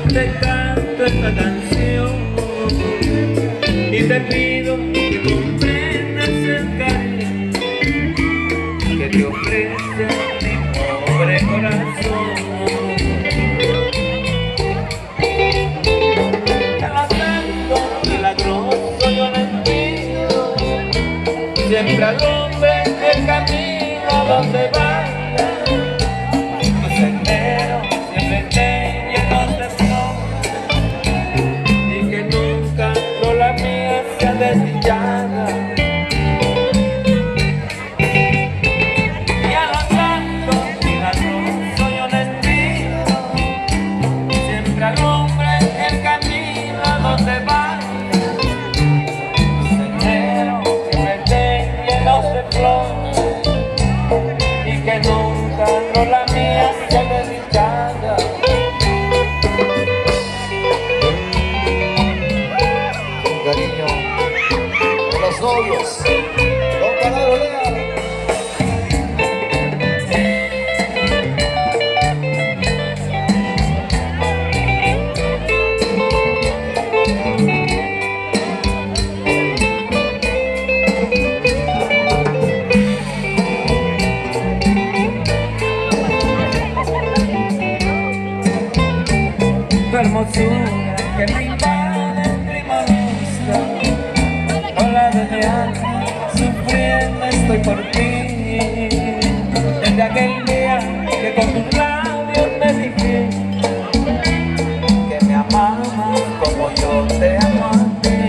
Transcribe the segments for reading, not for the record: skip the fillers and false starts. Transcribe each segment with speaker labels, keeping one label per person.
Speaker 1: te canto esta canción y te pido que comprendas el cariño que te ofrece mi pobre corazón. El acento milagroso yo les pido, siempre alumbre el camino donde vaya, los senderos siempre estén llenos de flores y que nunca la mía sea desdichada. Y a los santos milagrosos yo les pido, siempre alumbre el camino a donde vaya, los senderos siempre estén llenos de flores y que nunca la mía sea desdichada.
Speaker 2: Cariño, los novios, don Palabra Lea.
Speaker 1: Tu hermosura que me invade primorosa, hola de mi alma, sufriendo estoy por ti. Desde aquel día que con tus labios me dijiste que me amabas como yo te amo a ti.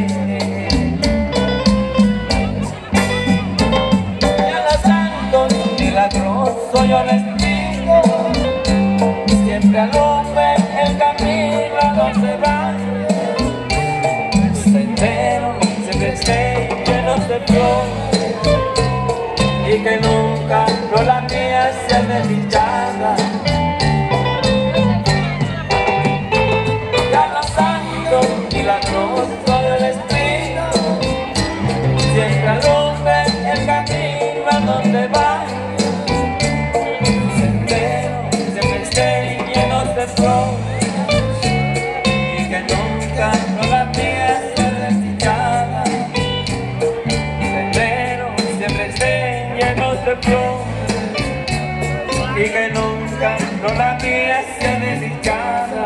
Speaker 1: Y a los santos milagrosos yo les pido, siempre alumbre el camino a donde vaya, los senderos siempre estén llenos de flores y que nunca la mía sea desdichada. Y a los santos milagrosos yo les pido, siempre alumbre el camino a donde vaya, los senderos siempre estén llenos de flores y que nunca la mía sea desdichada. Senderos siempre estén llenos de flores y que nunca la mía sea desdichada.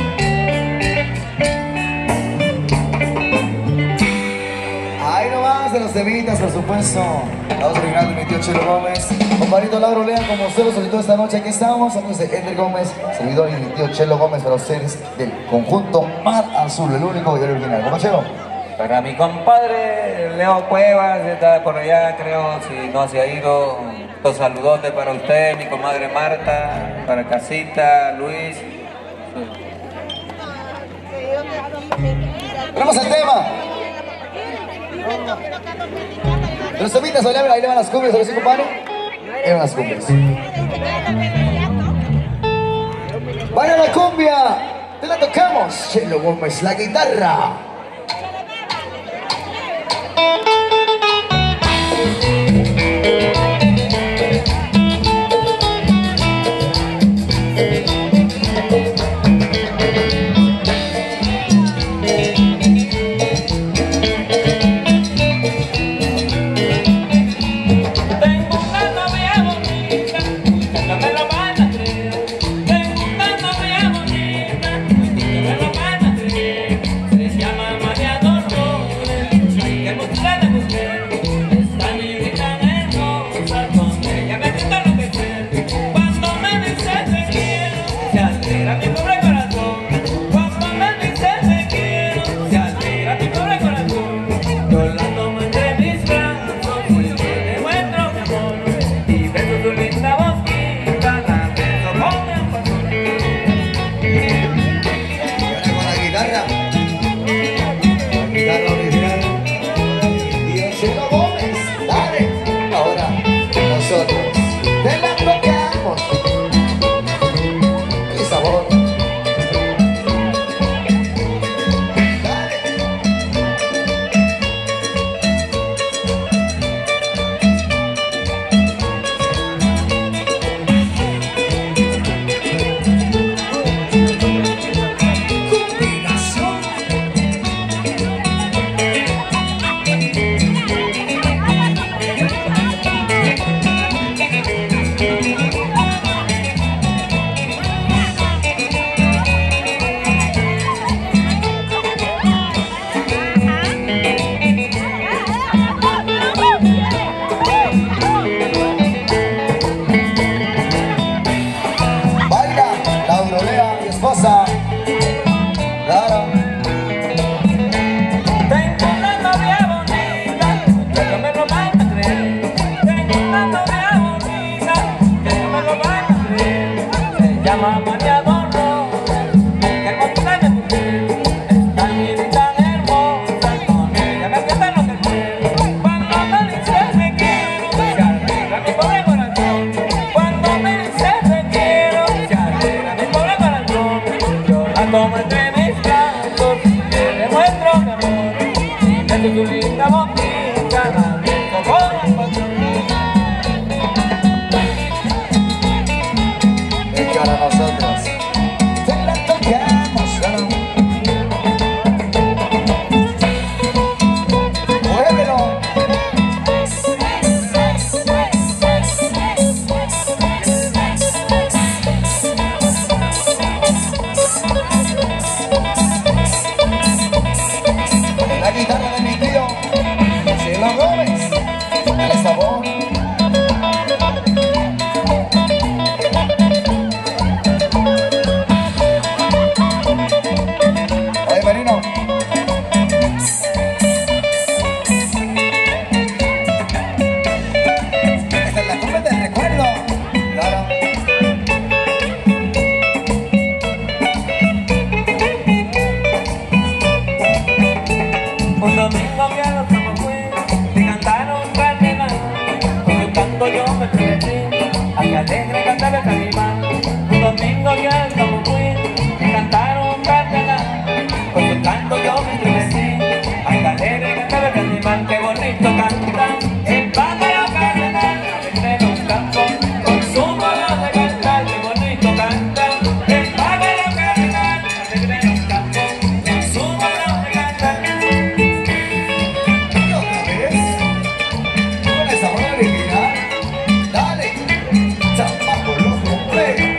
Speaker 2: Ahí nomás de los temitas, por supuesto. La voz original de mi tío Chelo Gómez. Compadrito Lauro Lea, como usted lo solicitó esta noche, aquí estamos. Amigos de Ender Gómez, servidor y mi tío Chelo Gómez para ustedes del conjunto Mar Azul, el único y el original. ¿Cómo, Chelo?
Speaker 1: Para mi compadre Leo Cuevas, está por allá, creo, si no se ha ido. Los saludotes para usted, mi comadre Marta, para Casita, Luis.
Speaker 2: Tenemos el tema. Los temitas, ahí le van las cumbias, ¿sí, compadre? Ahí van las cumbias. ¡Vaya la cumbia! ¡Te la tocamos! Chelo Gómez, la guitarra.
Speaker 1: Se llama María Dolores, que Como entre mis brazos te demuestro mi amor, desde tu linda boquita la beso con pasión.
Speaker 2: Es que ahora nosotros te la tocamos, ¿no? ¡Muévelo! La guitarra de mi tío Chelo Gómez, dale sabor. Oye, Marino. Esta es la cumbia del recuerdo. Claro.
Speaker 1: Un domingo que a los campos fui, te cantaron un carnaval. Con tu canto yo me entremetí, a que alegre cantar el calimán. Un domingo que a los campos fui, te cantaron un carnaval. Con tu canto yo me entremetí, a que alegre cantar el calimán. Qué bonito canta el pájaro cardenal, alegre en un campo, con su modo de cantar. Qué bonito canta el pájaro cardenal, alegre en un campo, con su modo de cantar.
Speaker 2: Dale, chamaco loco, play.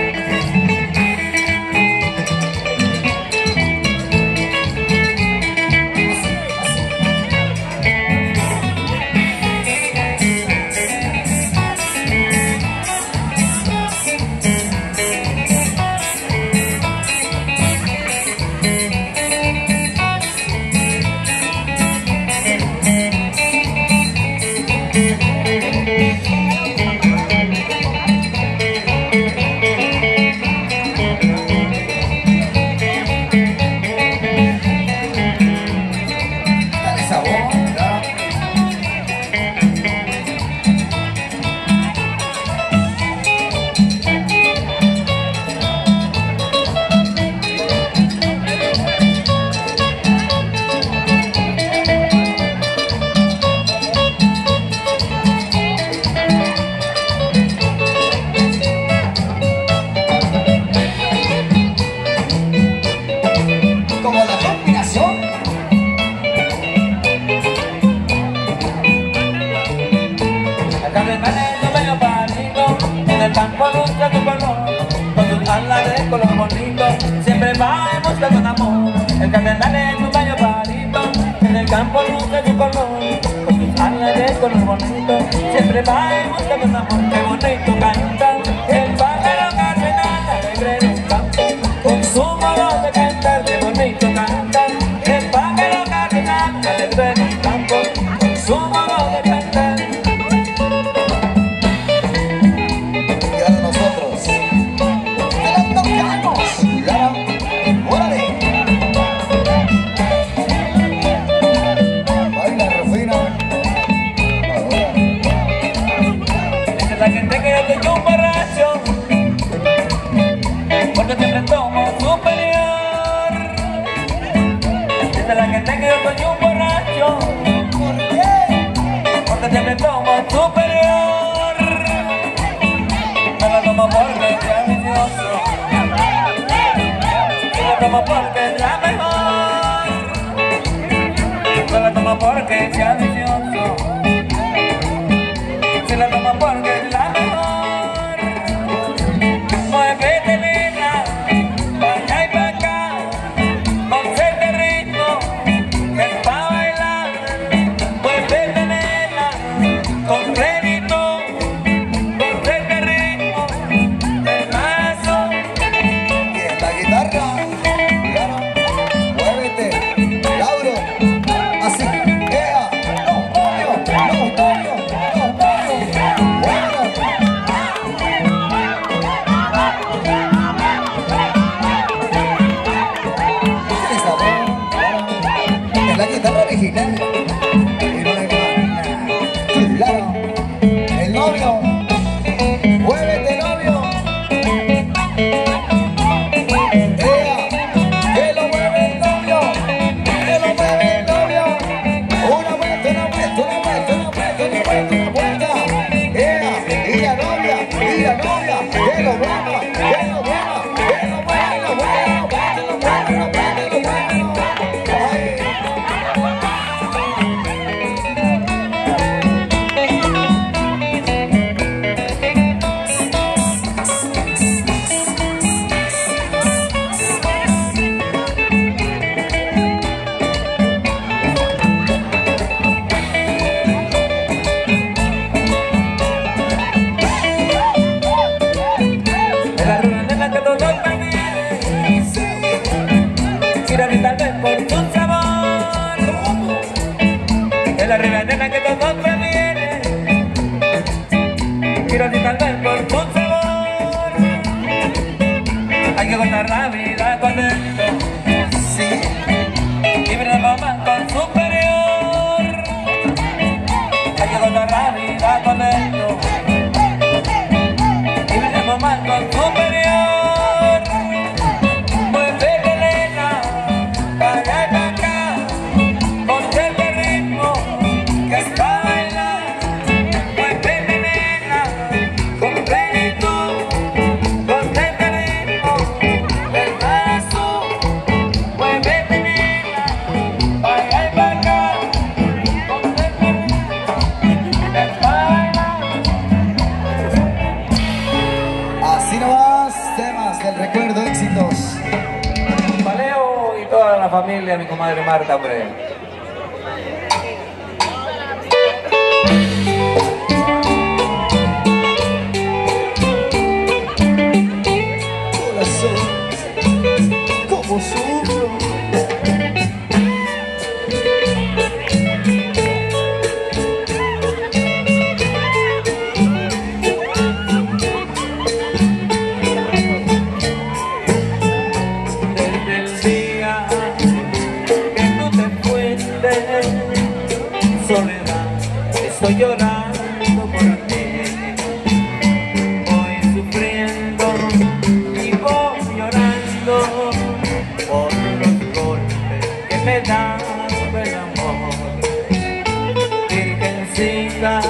Speaker 2: Dale sabor, ¿no? Como la combinación.
Speaker 1: El cardenal es un bello pájaro, en el campo lucha tu color, con tus alas de color bonito, siempre va en busca de un amor. El cardenal es un bello pájaro, en el campo lucha tu color, con tus alas de color bonito, siempre va en busca de un amor. Qué bonito canta el pájaro cardenal, alegre en un campo, con su modo de cantar. Qué bonito canta el pájaro cardenal, alegre en un campo, con su modo de cantar.
Speaker 2: Y ahora nosotros te la tocamos. Claro. ¡Órale! Baila, Rufina. Ahora.
Speaker 1: Dice la gente que yo soy un borracho, porque siempre tomo superior. Dice la gente que yo soy un borracho,
Speaker 2: ¿Por qué?
Speaker 1: porque siempre tomo superior. Me la tomo porque es vicioso, me la tomo porque es la mejor. Me la tomo porque es vicioso, se la tomo porque es la mejor. Muévete nena, pa' allá y pa' acá, ponte ritmo, que es pa' bailar. Muévete nena, con crédito, ponte ritmo, de paso.
Speaker 2: Y en la guitarra. Claro. Muévete. Lauro. Así. ¡Ea!
Speaker 1: familia, mi comadre Marta, hombre.
Speaker 2: Como sufro.
Speaker 1: Desde el día que tú te fuiste, soledad, estoy llorando por ti. Voy sufriendo y voy llorando por los golpes que me da el amor. Virgencita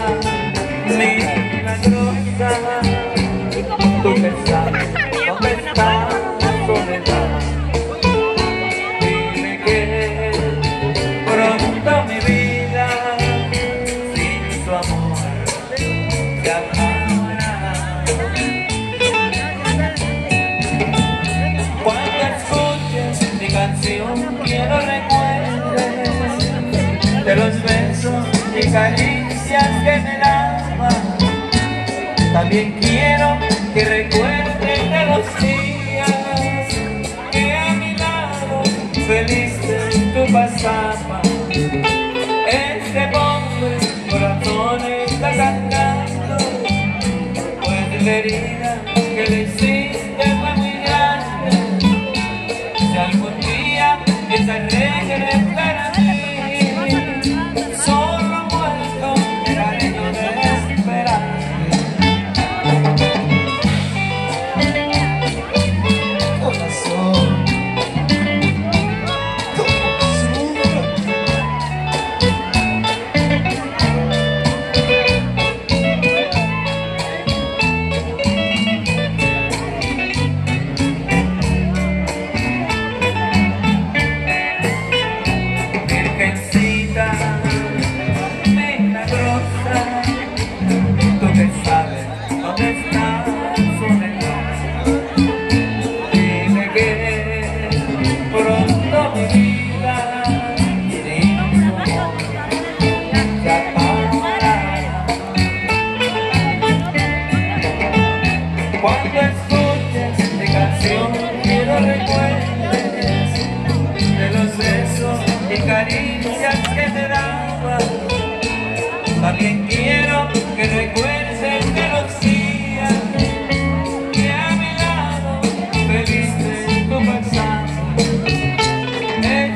Speaker 1: milagrosa, tú que sabes dónde está la soledad. Dime que pronto mi vida sin tu amor se acabará. Cuando escuches mi canción quiero recuerdes de los besos y caricias que me daban. También quiero que recuerdes de los días que a mi lado felices tú pasabas. Este pobre corazón está cantando, pues la herida que le hiciste fue muy grande. Si algún día piensas regresar a mí, solo muerto quedaré yo de esperar. Virgencita milagrosa, tú que sabes dónde está soledad. Dime que pronto mi vida sin tu amor se acabará. Cuando escuches mi canción quiero recuerdes de los besos y caricias que te daba. También quiero que recuerdes de los días que a mi lado felices tú pasabas.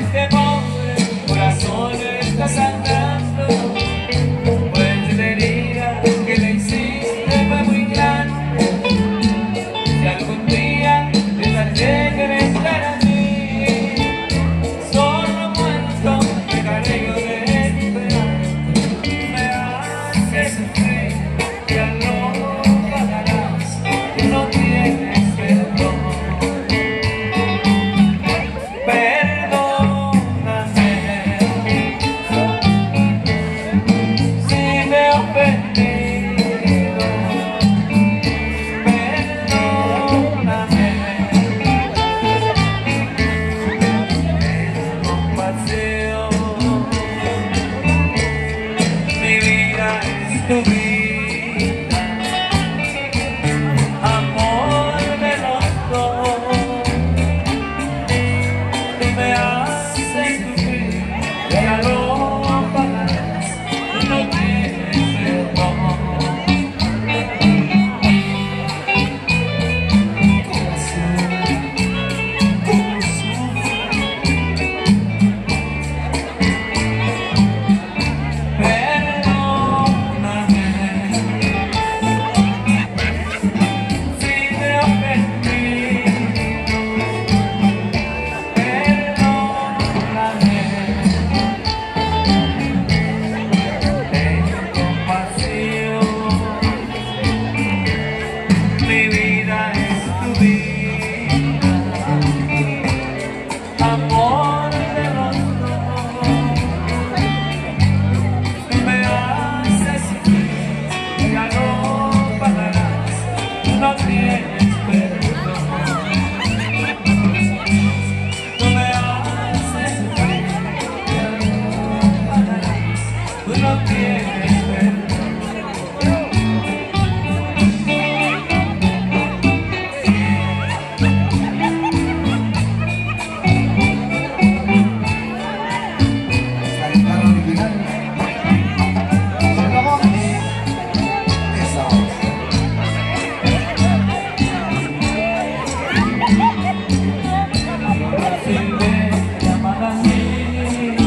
Speaker 1: silvestre, amada mía.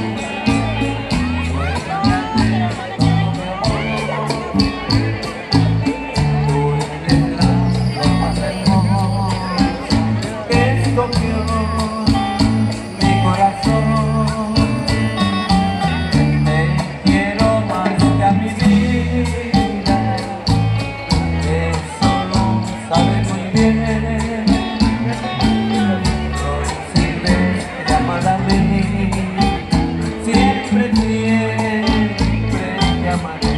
Speaker 1: Tú eres la flor más hermosa que escogió mi corazón. Te quiero más que a mi vida, eso lo sabes muy bien. Flor silvestre, amada mía, siempre, siempre te amaré.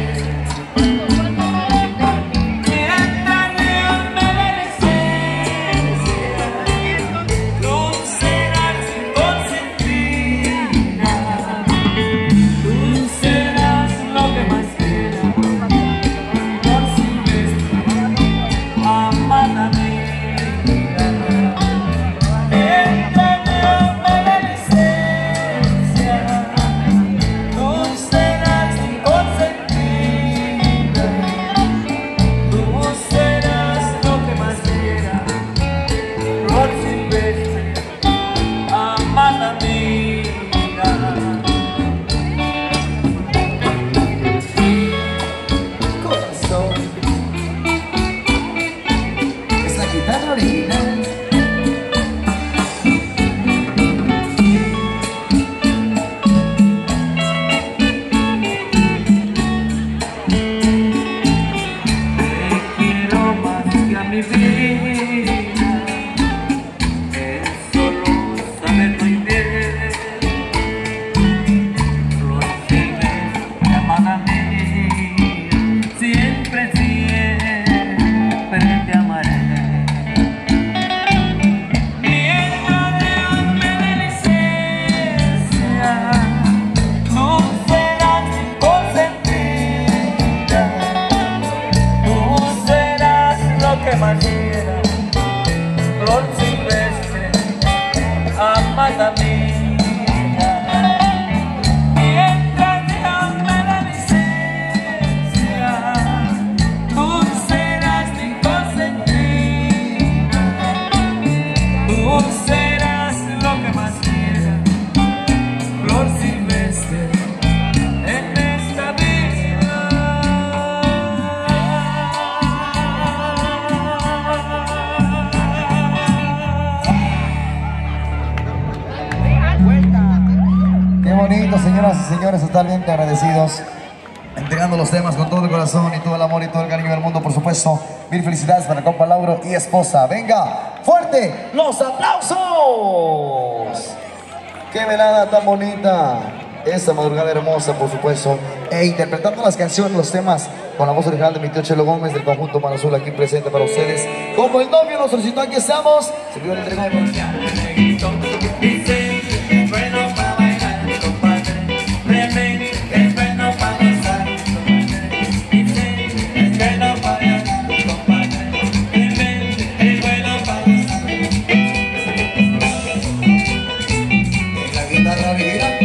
Speaker 1: Mientras Dios me dé licencia, tú serás consentida, tú serás lo que más quiera. Flor silvestre, amada mía. Mientras Dios me dé licencia, tú serás consentida, tú serás lo que más quiera. Flor silvestre, amada mía.
Speaker 2: Corazón, es la guitarra original.
Speaker 1: Te quiero más que a mi vida, eso lo sabes muy bien. Flor silvestre, amada mía, siempre, siempre te amaré. Mientras Dios me dé licencia, tú serás consentida, tú serás lo que más quiera. Flor silvestre, amada mía. Mientras Dios me da licencia, tú serás mi consentida, tú serás lo que más quiera. Flor silvestre, en esta vida.
Speaker 2: Qué bonito, señoras y señores, totalmente agradecidos, entregando los temas con todo el corazón y todo el amor y todo el cariño del mundo, por supuesto. Mil felicidades para el compa Lauro y esposa. Venga, fuerte los aplausos. Qué velada tan bonita, esta madrugada hermosa, por supuesto, e interpretando las canciones, los temas con la voz original de mi tío Chelo Gómez del conjunto Mano Azul, aquí presente para ustedes. Como el novio nos solicitó, aquí estamos. Servidor Entre Gómez.
Speaker 1: Dice que es bueno para bailar, compadre. Remix, que es bueno para gozar, compadre. Dice que es bueno para bailar, compadre. Remix, que es bueno para gozar.
Speaker 2: En la guitarra original.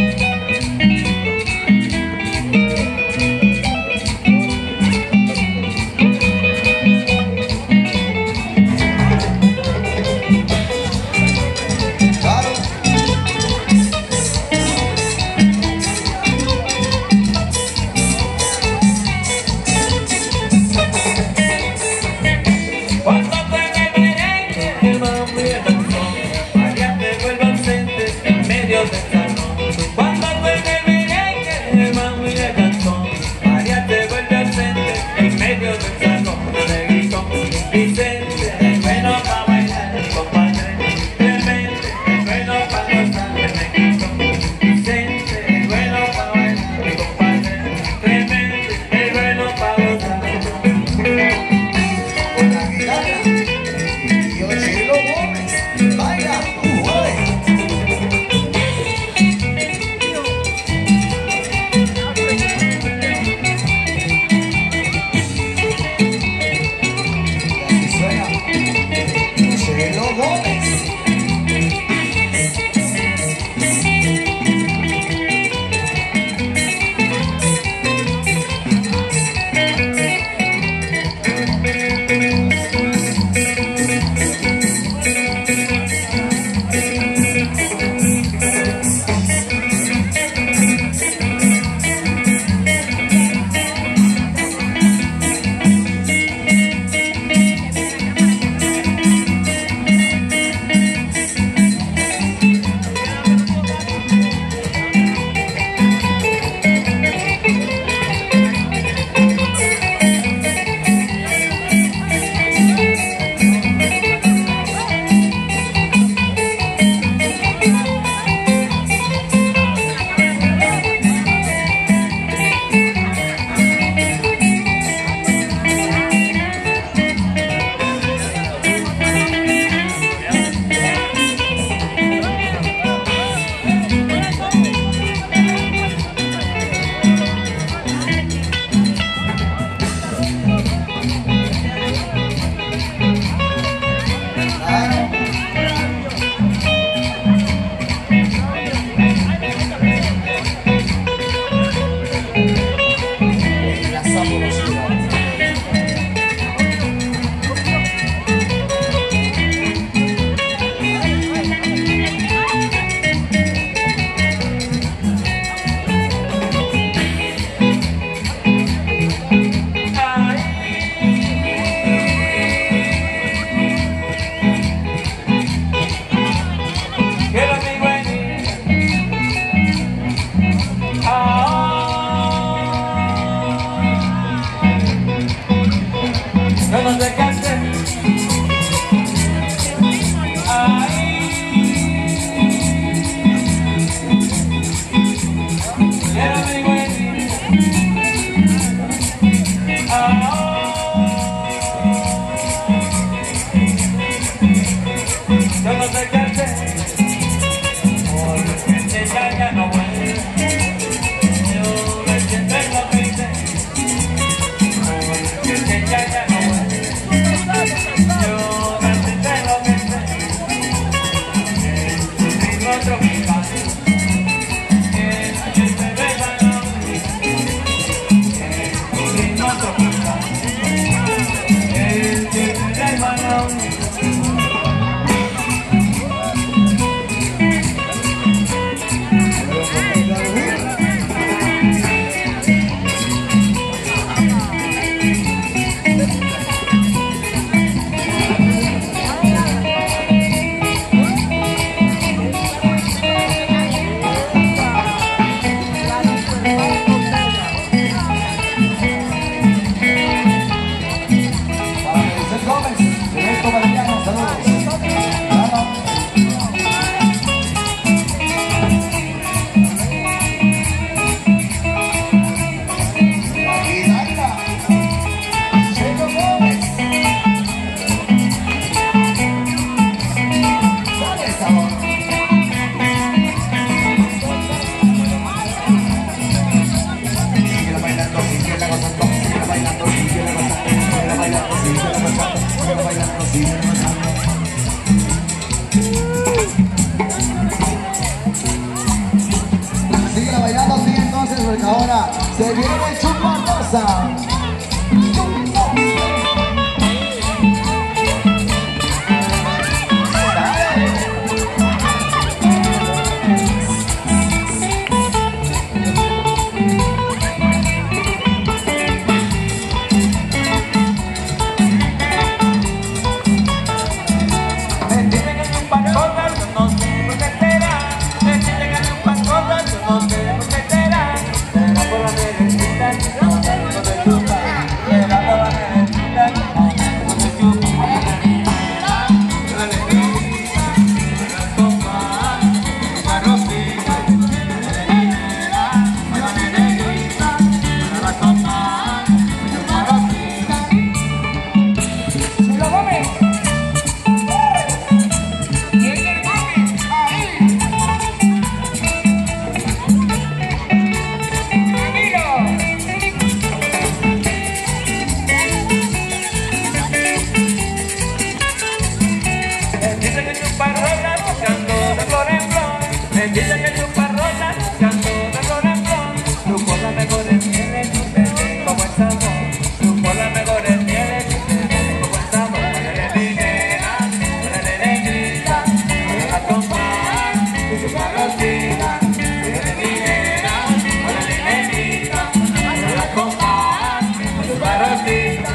Speaker 1: tropical. El ritmo del balón, el ritmo tropical. El ritmo del balón.
Speaker 2: Síguela bailando así entonces, porque ahora se viene Chuparosa.
Speaker 1: Dice que Chuparosa cantó de flor en flor. Tú por las mejores mieles y te tengo buen sabor. Tú por las mejores mieles y te tengo buen sabor. Ponele dinera, ponele negrita, ponele la compás y Chuparosita. Ponele dinera, ponele negrita, ponele la compás y Chuparosita.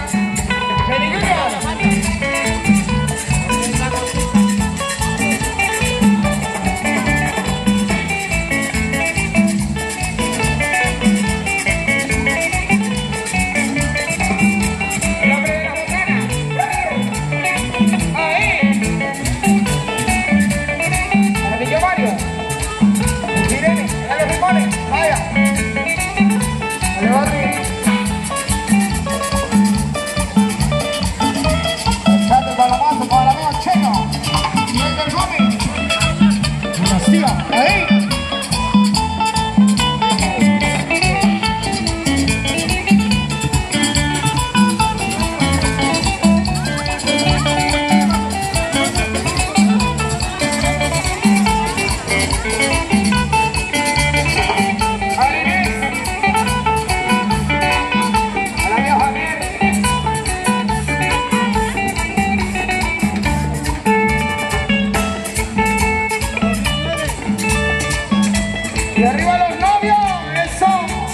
Speaker 3: Y arriba los novios, eso.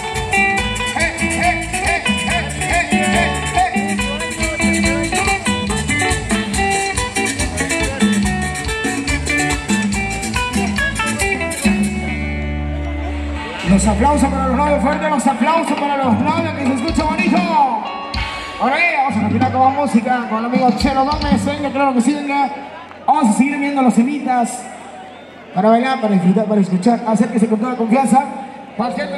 Speaker 3: Los aplausos para los novios, fuerte los aplausos para los novios, que se escucha bonito. Ahora bien, vamos a continuar con la música, con el amigo Chelo Gómez. Venga, claro que sí, venga. Vamos a seguir viendo los semitas. Para bailar, para disfrutar, para escuchar, acérquese con toda confianza. Cualquier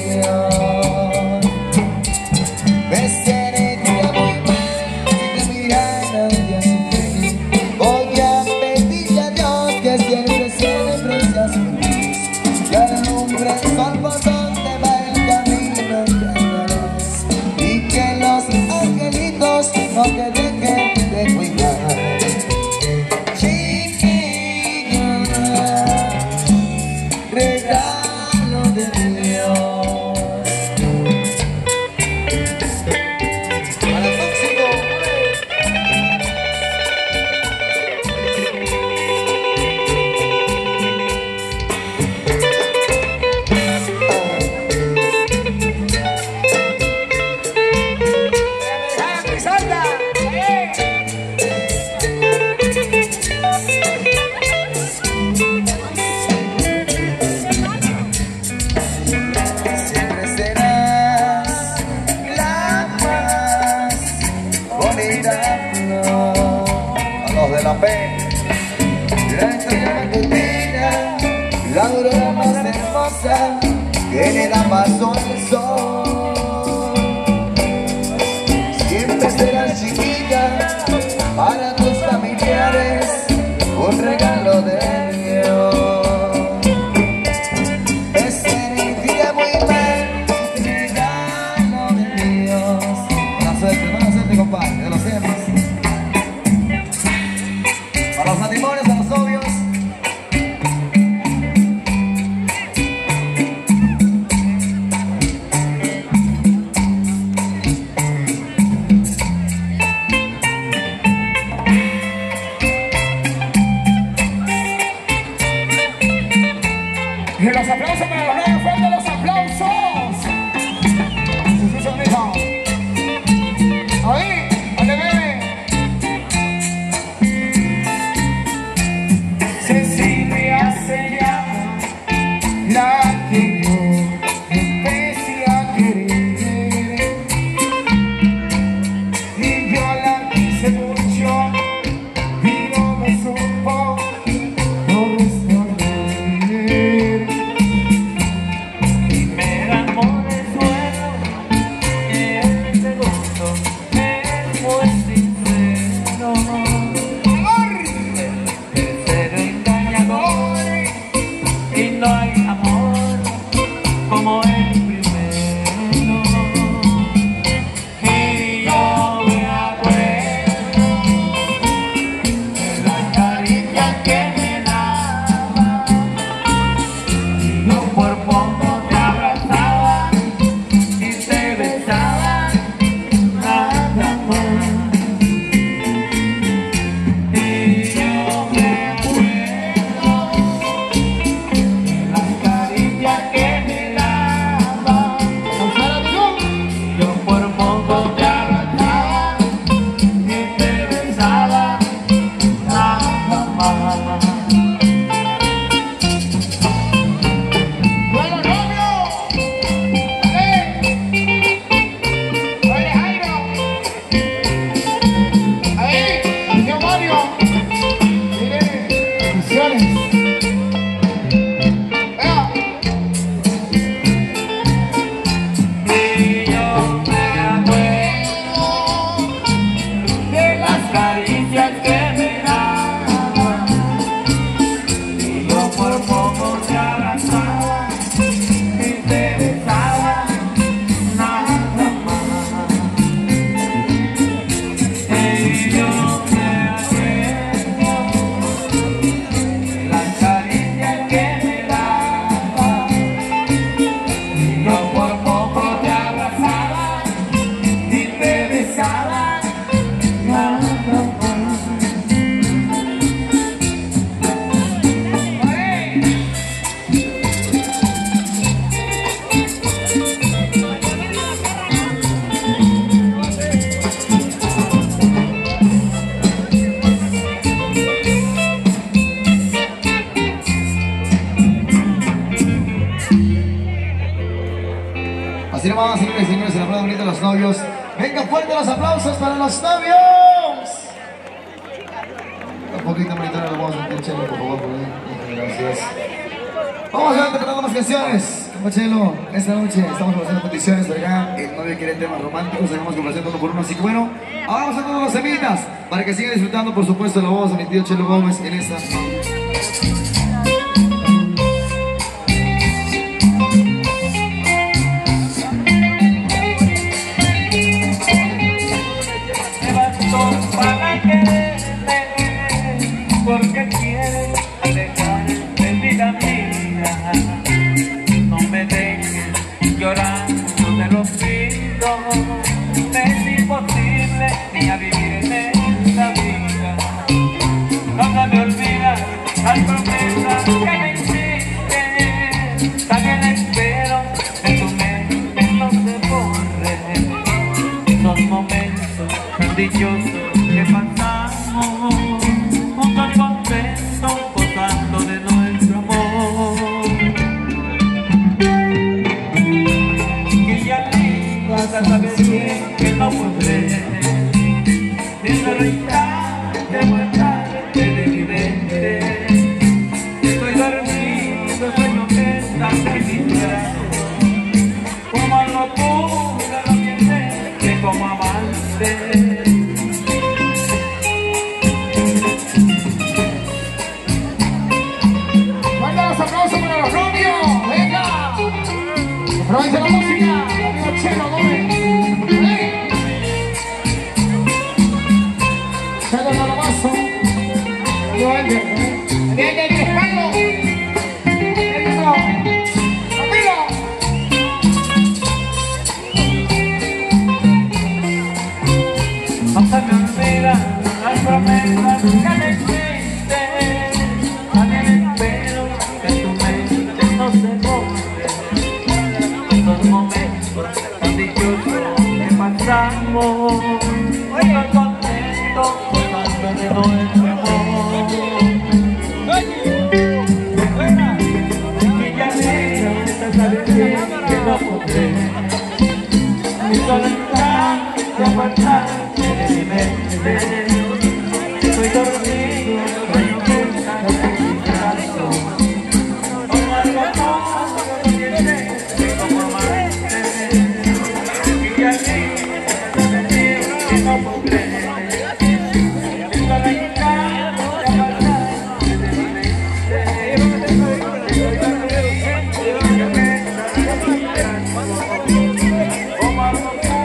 Speaker 2: voy a pedirle a Dios que siempre, siempre seas feliz. Que alumbre el sol por donde va el camino que andarás. Y que los angelitos no te dejen de cuidar. Chiquilla, la aurora más hermosa que le da paso al sol. Siempre serás chiquita para tus familiares, un regalo de Dios. Ese día muy mal, regalo de Dios. Buena suerte, compadre, de los temas. Para los matrimonios, a los novios.
Speaker 3: Y los aplausos para los novios, fuerte los aplausos. Sus sonrisas. Ahí, dale, bebé. Cecilia se llama, la que yo empecé a querer. Y yo la quise mucho y no me supo corresponder.
Speaker 2: Así nomás, señores y señores, el aplauso bonito a los novios. Venga, fuerte los aplausos para los novios. Un poquito monitor, lo vamos a meter, Chelo, por favor, por ahí. Gracias. Vamos a interpretando más canciones. Como Chelo, esta noche estamos haciendo peticiones por acá. El novio quiere temas románticos, tenemos que ofrecer uno por uno. Así que bueno, ahora vamos a todos los semitas para que sigan disfrutando, por supuesto, la voz de mi tío Chelo Gómez en esta.
Speaker 1: Para quererte, porque quieres alejar de vida mía. No me dejes llorando, te lo pido. Me es imposible ni a vivir en esta vida. No me olvidas las promesas que me hiciste. También espero que tu mente no se borre. Son momentos dichosos que pasamos juntos contentos, gozando de nuestro amor.
Speaker 3: Manda los aplausos para los novios. Venga. Aprovecha la música. Amigo Chelo Gómez. Chelo Nalomazo. Amigo Ender. Bien, Espano. Eso. Amigo.
Speaker 1: No se me olvidan las promesas que me hiciste. También espero que tu mente no se borre. Estos momentos tan dichosos que pasamos, estoy contento cuando de nuestro amor. Y ya mira, estás sabiendo que no podré. Mi soledad te apartaste de mi mente. Estoy dormido, sueño pensando en mi corazón. Como algo hermoso que tienes como amante. Y allí te decir que no podré. Mi soledad te apartaste de mi mente. Estoy dormido, sueño pensando en mi corazón. Como algo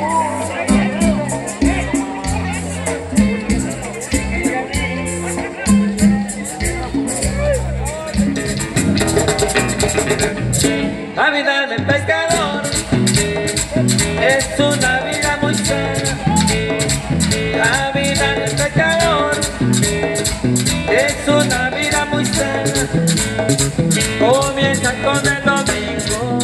Speaker 1: la vida del pescador es una vida muy sana. La vida del pescador es una vida muy sana. Comienza con el domingo.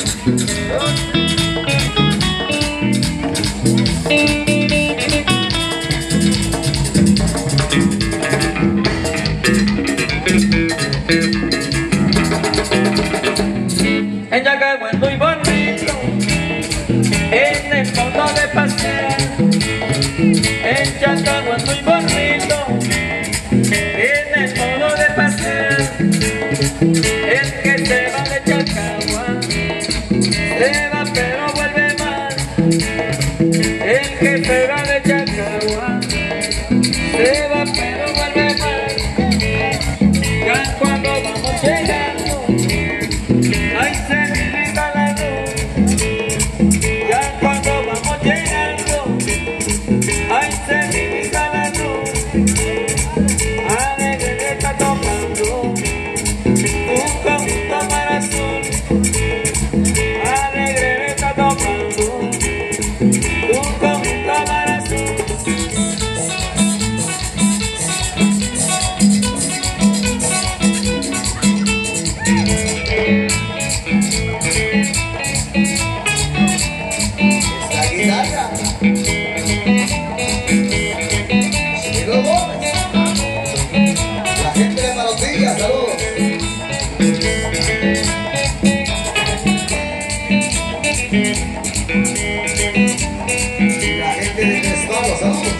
Speaker 1: Ella cagó es muy bonito en el fondo de pasear. Ella cagó es muy bonito en el fondo de pasear. El que se va de Chacagua se va pero vuelve más. El que se va de Chacagua se va pero vuelve más. Ya cuando vamos llegando, ay, se divisa la luz. Ya cuando vamos llegando, ay, se divisa la luz. Alegre está tocando un conjunto mar azul. Alegre está tocando un conjunto mar azul.
Speaker 2: La gente de Marotilla, saludos. La gente de Crespo, saludos.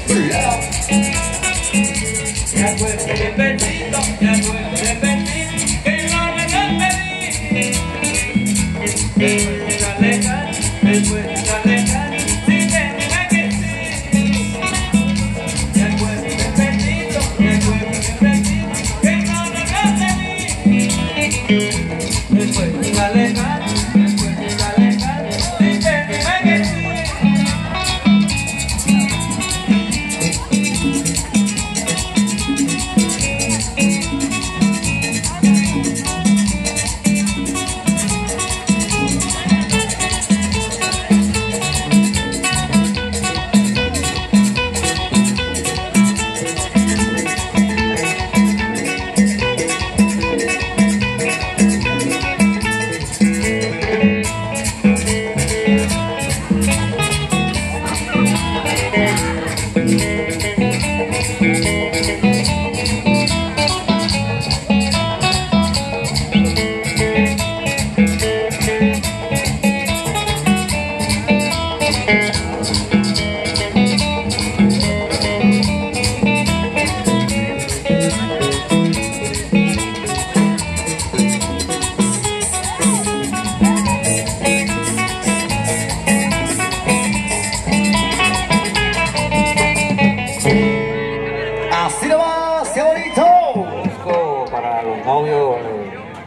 Speaker 1: Me acuerdo de Petito, me acuerdo de Petito, que no me lo pedí. Me puedes alejar, si te diga que sí. Me acuerdo de Petito, que no me lo pedí. Me puedes alejar, si te diga que sí.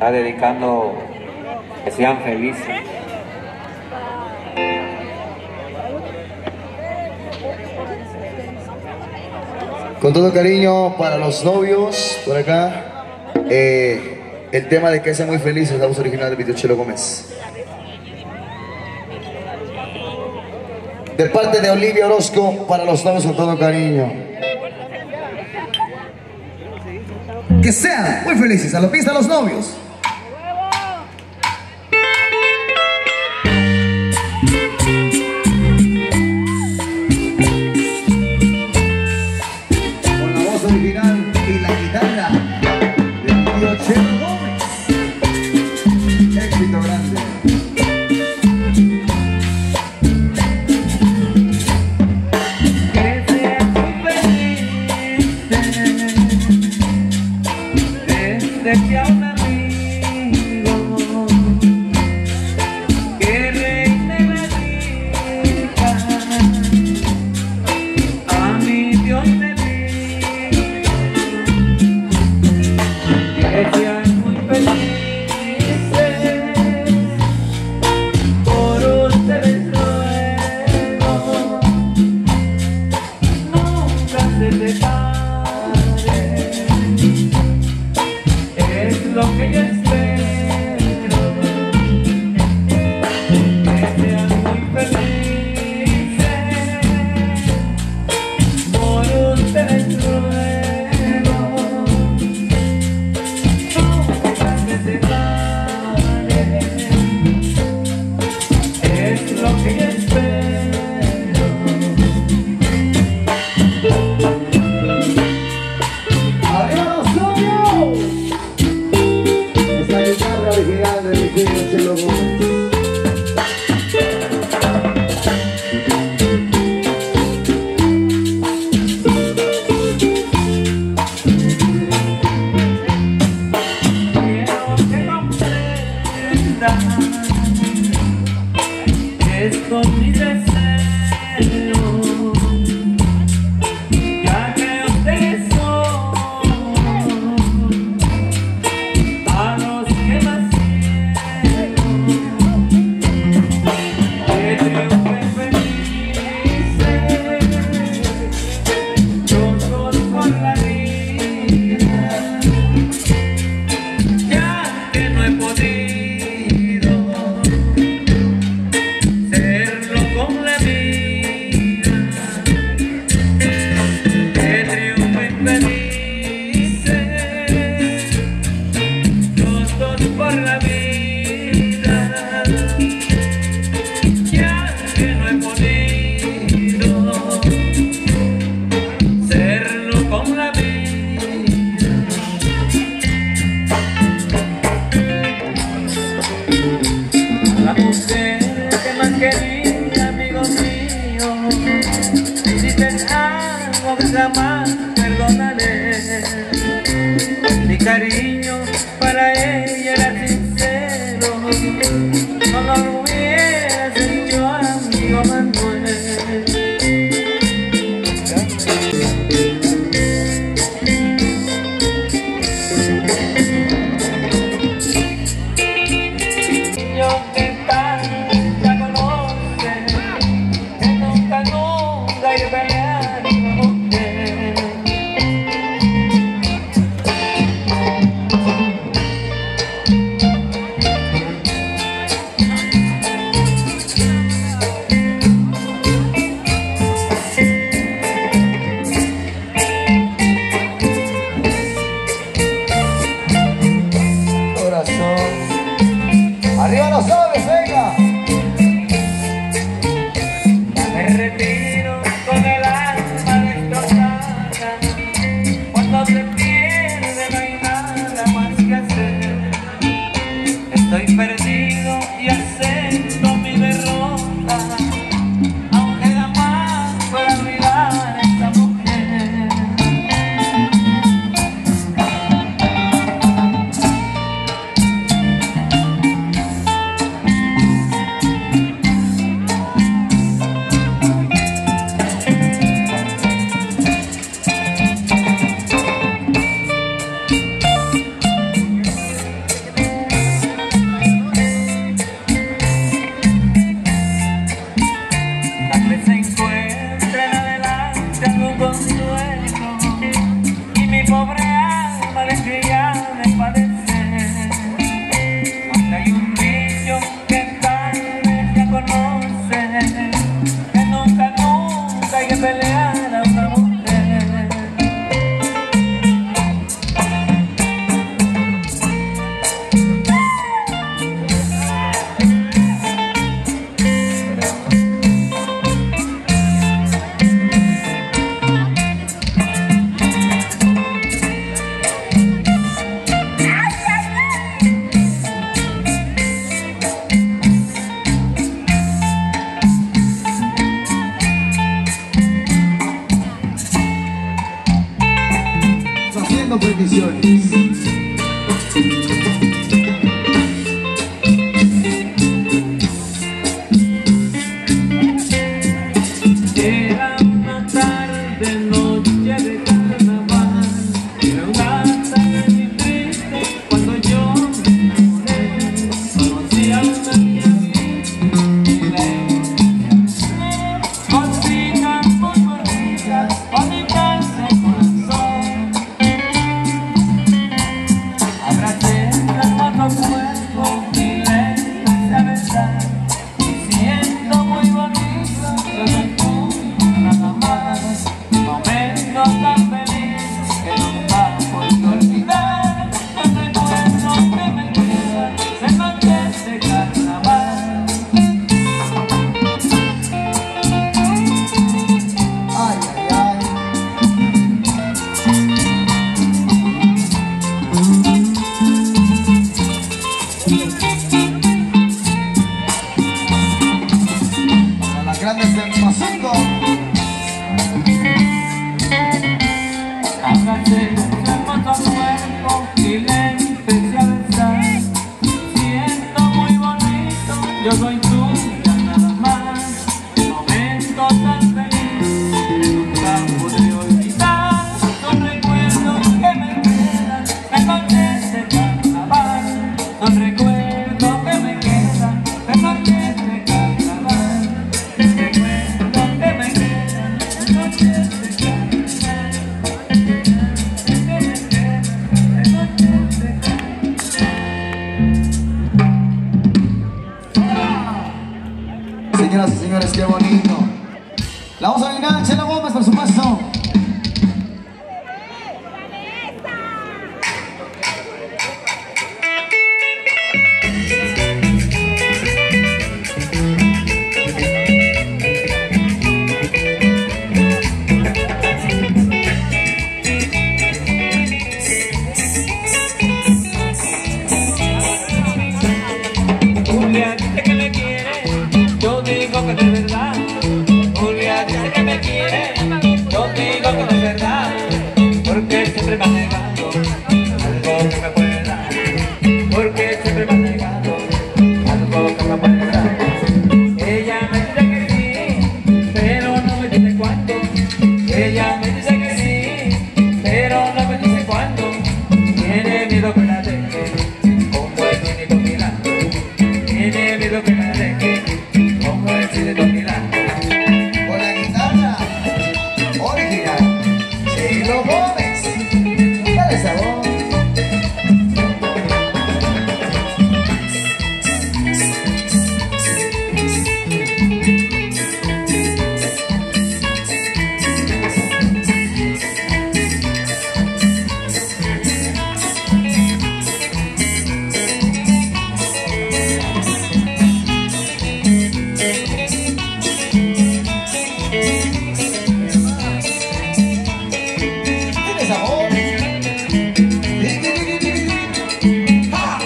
Speaker 1: está dedicando que sean felices.
Speaker 2: Con todo cariño para los novios, por acá, el tema de que sean muy felices, la voz original de mi tío Chelo Gómez. De parte de Olivia Orozco, para los novios con todo cariño. Que sean muy felices, a la pista los novios. Original y la guitarra de mi tío Chelo Gómez. Éxito grande.
Speaker 1: Que sean felices desde que a un amigo que reine la dicha a mi Dios le que sean muy felices, por ustedes ruego, nunca se separen, es lo que yo espero, que sean muy felices, por ustedes ruego. Es lo que yo espero.
Speaker 2: ¡Arriba los novios! Esta guitarra original de mi tío Chelo Gómez.
Speaker 1: Esto es mi deseo, ya que ustedes son a los que más quiero, que triunfen felices, todos por la vida, ya que no he podido por la vida, ya que no he podido serlo con la vida. La mujer que más quería, amigo mío, si te hago que jamás perdonaré. Mi cariño para ella era sincero, no lo hubieras hecho, amigo Manuel. Yo que tanta conoce, que nunca hay que pelear con mujer.
Speaker 2: ¡Arriba los novios, venga!
Speaker 1: Me retiro con el alma destrozada, cuando se pierde no hay nada más que hacer. Estoy perdido y acepto mi derrota, aunque jamás pueda olvidar a esta mujer.
Speaker 2: Para las grandes del Mazingo.
Speaker 1: Hágase un hermoso cuerpo y le empecé a besar. Siento muy bonito, yo soy tuya nada más. Momento tan feliz, nunca podré olvidar. Son recuerdos que me quedan de noches de carnaval. Son recuerdos que me quedan de noches de carnaval. Recuerdos que me quedan de noches de carnaval.
Speaker 2: Señoras y señores, qué bonito. La vamos a bailar, Chelo Gómez, por supuesto.
Speaker 1: Julia dice que me quiere, yo digo que no es verdad. Julia dice que me quiere, yo digo que no es verdad. Porque siempre me ha negado algo que me puede dar. Porque siempre me ha negado algo que me puede dar. Ella me dice que sí, pero no me dice cuándo. Ella me dice que sí, pero no me dice cuándo. Tiene miedo que la deje, como el cínico mirando. Tiene miedo que la deje, como el cínico mirando.
Speaker 2: Con la guitarra original, Chelo Gómez. Dale sabor. Tiene sabor. ¡Ja!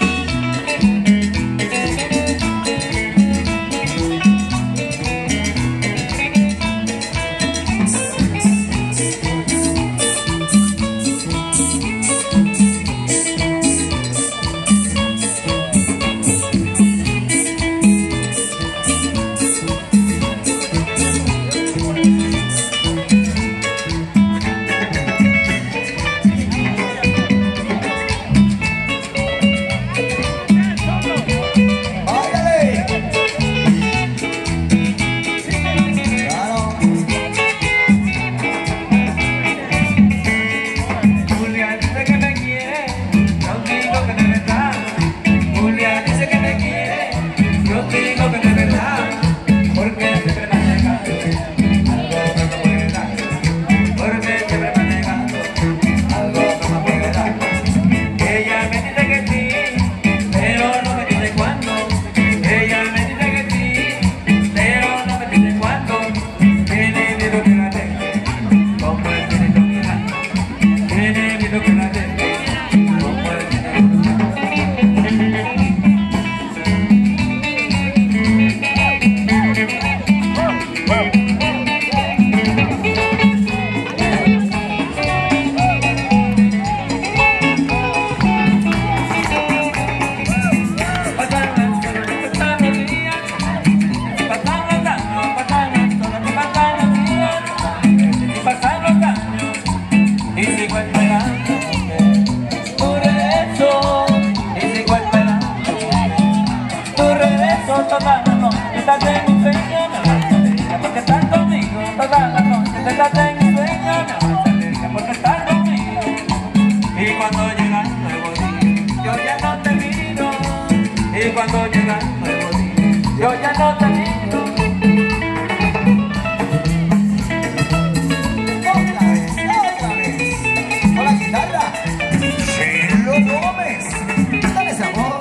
Speaker 2: ¡Báilale! Claro.
Speaker 1: Julia dice que me quiere, yo digo que no es verdad. Julia dice que me quiere, yo digo que no es verdad. Porque siempre me ha negado algo que me puede dar. Porque siempre me ha negado algo que me puede dar. Ella me dice que sí, pero no me dice cuándo. Ella me dice que sí, pero no me dice cuándo. Tiene miedo que la deje, como el cínico mirando. Tiene miedo que la deje, como el cínico pasan los años y sigo esperándote. Por eso, y sigo esperándote. Tu regreso toda la noche, estás en mi sueño, me vas a alegría porque estás conmigo. Toda la noche, estás en mi sueño, me vas a alegría porque estás conmigo. Y cuando llega el nuevo día, yo ya no te miro. Y cuando llega el nuevo día, yo ya no te miro.
Speaker 2: Otra vez. Con la guitarra, Chelo Gómez. Dale sabor.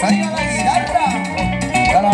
Speaker 2: Traiga la guitarra. Claro.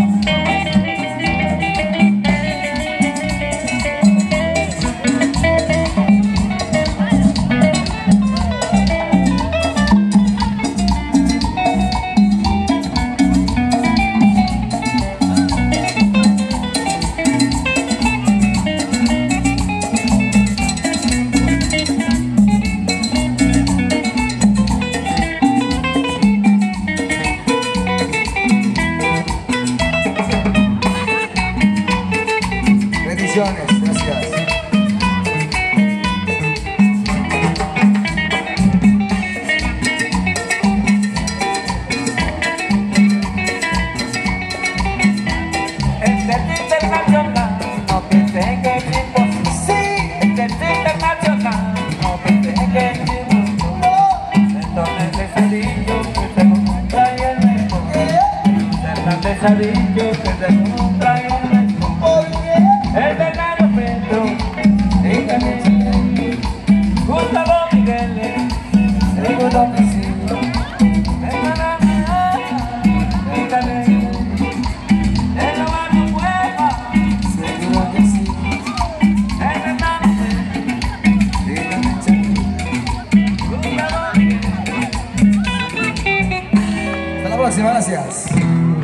Speaker 2: Gracias.
Speaker 1: Este es internacional, no pensé que es imposible.
Speaker 2: Sí.
Speaker 1: Este es internacional, no pensé que es imposible. Entonces ese dicho que se encuentra y el mejor. Entonces ese dicho que se encuentra y el mejor. El verdadero Pedro, Gustavo Miguel, seguro que sí. El lugar no juega, seguro que sí. El verdadero Gustavo Miguel.
Speaker 2: Hasta la próxima, gracias.